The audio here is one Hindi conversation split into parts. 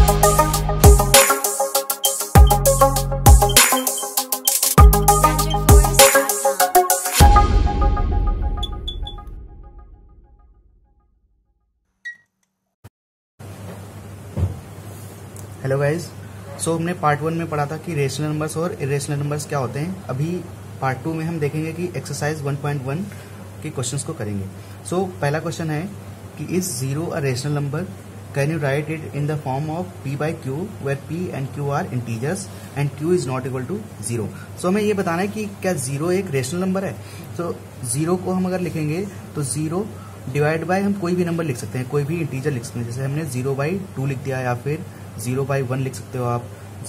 हेलो गाइज, सो हमने पार्ट 1 में पढ़ा था कि रेशनल नंबर्स और इरेशनल नंबर्स क्या होते हैं। अभी पार्ट 2 में हम देखेंगे कि एक्सरसाइज 1.1 के क्वेश्चंस को करेंगे। सो पहला क्वेश्चन है कि is 0 a rational number, can you write it in the form of p by q where p and q are integers and q is not equal to 0। So हमें ये बताना है कि क्या 0 एक रेशनल नंबर है। सो 0 को हम अगर लिखेंगे तो 0 डिवाइड बाय हम कोई भी नंबर लिख सकते हैं, कोई भी इंटीजर लिख सकते हैं। जैसे हमने 0/2 लिख दिया, या फिर 0/1 लिख सकते हो आप,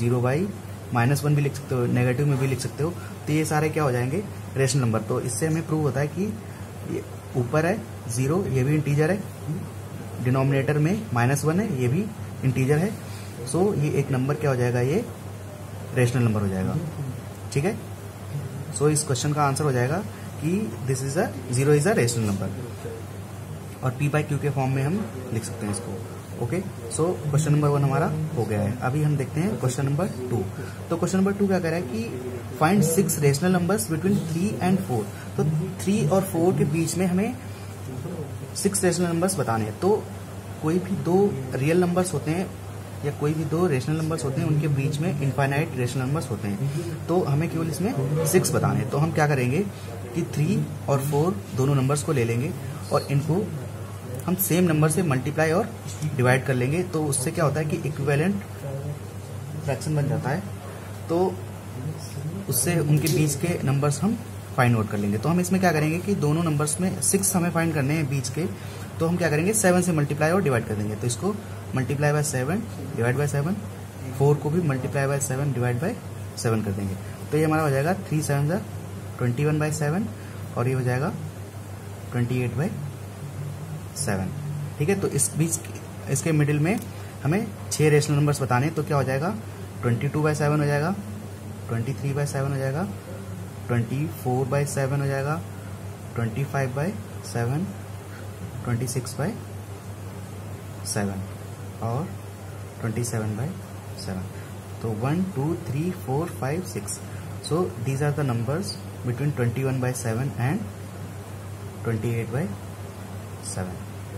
0/-1 भी लिख सकते हो, नेगेटिव में भी लिख सकते हो। तो ये सारे क्या हो जाएंगे, रेशनल नंबर। तो इससे हमें प्रूव होता है कि ये ऊपर है 0, ये भी इंटीजर है, डिनोमिनेटर में -1 है, ये भी इंटीजर है। सो ये एक नंबर क्या हो जाएगा, ये रेशनल नंबर हो जाएगा। ठीक है, सो इस क्वेश्चन का आंसर हो जाएगा कि this is 0 is a rational number, और p by q के फॉर्म में हम लिख सकते हैं इसको। ओके, सो क्वेश्चन नंबर 1 हमारा हो गया है। अभी हम देखते हैं क्वेश्चन नंबर 2। तो क्वेश्चन नंबर 2 क्या कह रहा है कि find 6 rational numbers between 3 and 4। तो 3 और 4 के बीच में हमें 6 रेशनल नंबर्स बताने हैं। तो कोई भी 2 रियल नंबर्स होते हैं या कोई भी 2 रेशनल नंबर्स होते हैं, उनके बीच में इनफाइनाइट रेशनल नंबर्स होते हैं। तो हमें केवल इसमें 6 बताने हैं। तो हम क्या करेंगे कि 3 और 4 दोनों नंबर्स को ले लेंगे और इनको हम सेम नंबर से मल्टीप्लाई और डिवाइड कर लेंगे। तो उससे क्या होता है कि इक्विवेलेंट फ्रैक्शन बन जाता है। तो उससे उनके बीच के नंबर्स हम फाइंड आउट कर लेंगे। तो हम इसमें क्या करेंगे कि दोनों नंबर्स में 6 हमें फाइंड करने हैं बीच के। तो हम क्या करेंगे, 7 से मल्टीप्लाई और डिवाइड कर देंगे। तो इसको मल्टीप्लाई बाय 7 डिवाइड बाय 7, 4 को भी मल्टीप्लाई बाय 7 डिवाइड बाय 7 कर देंगे। तो ये हमारा हो जाएगा 3 7 21/7, और ये हो जाएगा 28/7। ठीक है, तो इस बीच इसके मिडिल में हमें 6 रेशनल नंबर्स बताने। तो क्या हो जाएगा, 22/7 हो जाएगा, 23/7 हो जाएगा, 24/7 हो जाएगा, 25/7, 26/7 और 27/7। तो 1 2 3 4 5 6। So these are the numbers between 21/7 and 28/7।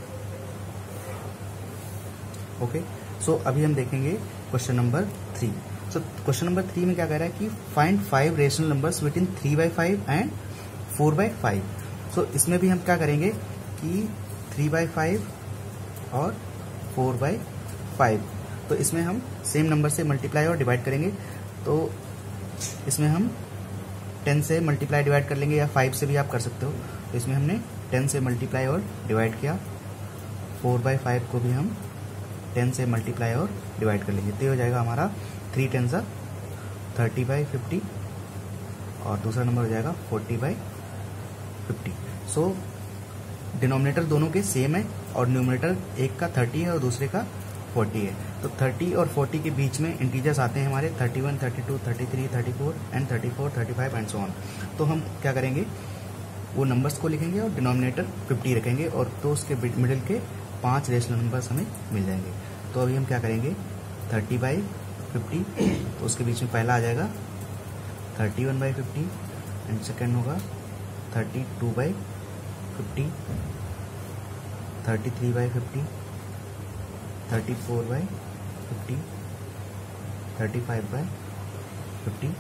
Okay, so अभी हम देखेंगे question number 3। So question number 3 में क्या कह रहा है कि find 5 rational numbers between 3/5 and 4/5। So इसमें भी हम क्या करेंगे कि 3/5 और 4/5, तो इसमें हम सेम नंबर से मल्टीप्लाई और डिवाइड करेंगे। तो इसमें हम 10 से मल्टीप्लाई डिवाइड कर लेंगे, या 5 से भी आप कर सकते हो। तो इसमें हमने 10 से मल्टीप्लाई और डिवाइड किया, 4/5 को भी हम 10 से मल्टीप्लाई और डिवाइड कर लेंगे। तो ये हो जाएगा हमारा 3 10 30/50, और दूसरा नंबर हो जाएगा 40/50। सो डिनोमिनेटर दोनों के सेम है, और न्यूमरेटर एक का 30 है और दूसरे का 40 है। तो 30 और 40 के बीच में इंटीजर्स आते हैं हमारे 31 32 33 34 एंड 34 35 एंड सो ऑन। तो हम क्या करेंगे, वो नंबर्स को लिखेंगे और डिनोमिनेटर 50 रखेंगे, और तो उसके मिडिल के 5 रेशनल नंबर्स हमें मिल जाएंगे। तो अभी हम क्या करेंगे, 30/50, तो उसके बीच में पहला आ जाएगा 31/50, एंड सेकेंड होगा 32/50, 33/50, 34/50, 35/50,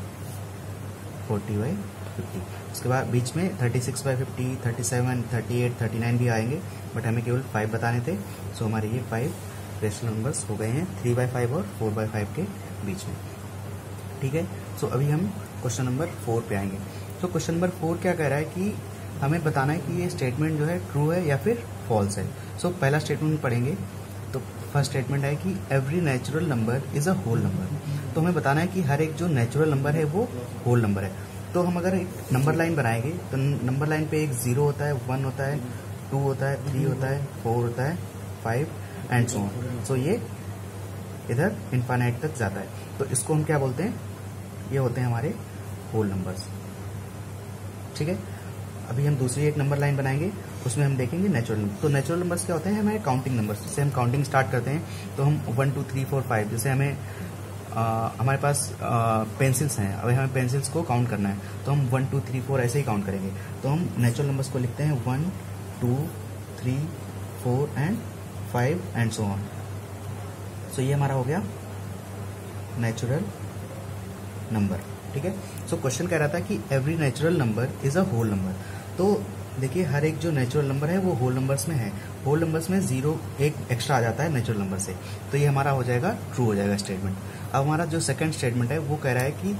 40/50। उसके बाद बीच में 36/50, 37, 38, 39 भी आएंगे, बट हमें केवल 5 बताने थे। सो हमारे ये 5 रेशनल नंबर्स हो गए हैं 3/5 और 4/5 के बीच में। ठीक है, सो अभी हम क्वेश्चन नंबर 4 पे आएंगे। तो क्वेश्चन नंबर 4 क्या कह रहा है कि हमें बताना है कि ये स्टेटमेंट जो है ट्रू है या फिर फॉल्स है। सो पहला स्टेटमेंट पढ़ेंगे। तो फर्स्ट स्टेटमेंट है कि every natural number is a whole number. तो हमें बताना है कि हर एक जो नेचुरल नंबर है वो होल नंबर है। तो हम अगर एक नंबर लाइन बनाएंगे तो नंबर लाइन पे एक 0 होता है, 1 होता है, 2 होता है, 3 होता है, 4 होता है, 5 एंड सो ऑन। सो ये इधर इनफाइनाइट तक जाता है। तो इसको हम क्या बोलते हैं, ये होते हैं हमारे होल नंबर्स। ठीक है, अभी हम दूसरी एक नंबर लाइन बनाएंगे। उसमें हम देखेंगे नेचुरल नंबर। तो नेचुरल नंबर्स क्या होते हैं, हमारे काउंटिंग नंबर्स। जैसे हम काउंटिंग स्टार्ट करते हैं तो हम 1 2 3 4 5, जैसे हमें हमारे पास पेंसिल्स हैं, अभी हमें पेंसिल्स को काउंट करना है तो हम 1 2 3 4 ऐसे ही काउंट करेंगे। तो हम नेचुरल नंबर्स को लिखते हैं 1 2 3 4 and 5 and so on. So ये हमारा हो गया नेचुरल नंबर, ठीक है। सो क्वेश्चन कह रहा था कि every natural number is a whole number. तो देखिए हर एक जो नेचुरल नंबर है वो होल नंबर्स में है। होल नंबर्स में 0 एक एक्स्ट्रा आ जाता है नेचुरल नंबर से, तो ये हमारा हो जाएगा ट्रू हो जाएगा स्टेटमेंट। अब हमारा जो सेकंड स्टेटमेंट है वो कह रहा है कि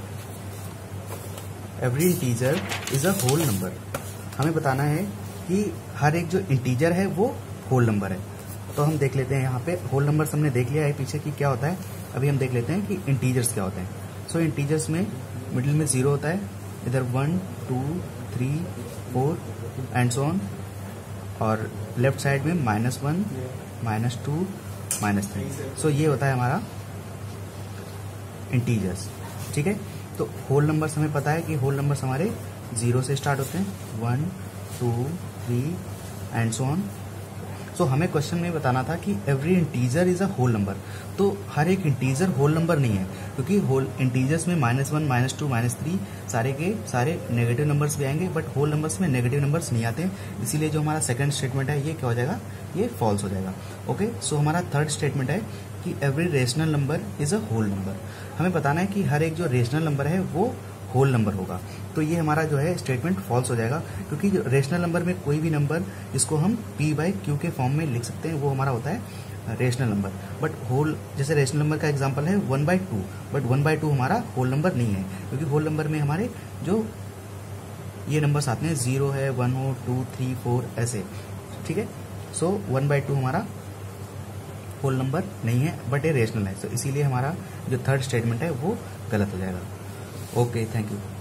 every integer is a whole number. हमें बताना है कि हर एक जो इंटीजर है वो होल नंबर है। तो हम देख लेते हैं यहाँ पे होल नंबर्स हमने देख लिया है पीछे कि क्या होता है। अभी हम देख लेते हैं कि इंटीजर्स क्या होते हैं। सो इंटीजर्स में मिडिल में 0 होता है, इधर 1 2 3 4 एंड सो ऑन, और लेफ्ट साइड में -1 -2 -3। सो ये होता है हमारा इंटीजर्स, ठीक है। तो होल नंबर्स हमें पता है कि होल नंबर्स हमारे 0 से स्टार्ट होते हैं, 1 2 3 एंड सो ऑन। सो हमें क्वेश्चन में बताना था कि every integer is a whole number. तो हर एक इंटीजर होल नंबर नहीं है, क्योंकि होल इंटीजर्स में -1 -2 -3 सारे के सारे नेगेटिव नंबर्स भी आएंगे, बट होल नंबर्स में नेगेटिव नंबर्स नहीं आते, इसीलिए जो हमारा सेकंड स्टेटमेंट है ये क्या हो जाएगा, ये फॉल्स हो जाएगा। ओके, सो हमारा थर्ड स्टेटमेंट है कि every rational number is a whole number. हमें बताना है कि हर एक जो रेशनल नंबर है वो होल नंबर होगा। तो ये हमारा जो है स्टेटमेंट फॉल्स हो जाएगा, क्योंकि जो रेशनल नंबर में कोई भी नंबर जिसको हम p/q के फॉर्म में लिख सकते हैं वो हमारा होता है रेशनल नंबर। बट होल, जैसे रेशनल नंबर का एग्जांपल है 1/2, बट 1/2 हमारा होल नंबर नहीं है, क्योंकि होल नंबर में हमारे जो ये नंबर्स आते हैं 0 है, 1 हो, 2 3 4 ऐसे, ठीक है। सो 1/2 हमारा होल नंबर नहीं है, बट ये रेशनल है। तो इसीलिए हमारा जो थर्ड स्टेटमेंट है वो गलत हो जाएगा। Okay, thank you.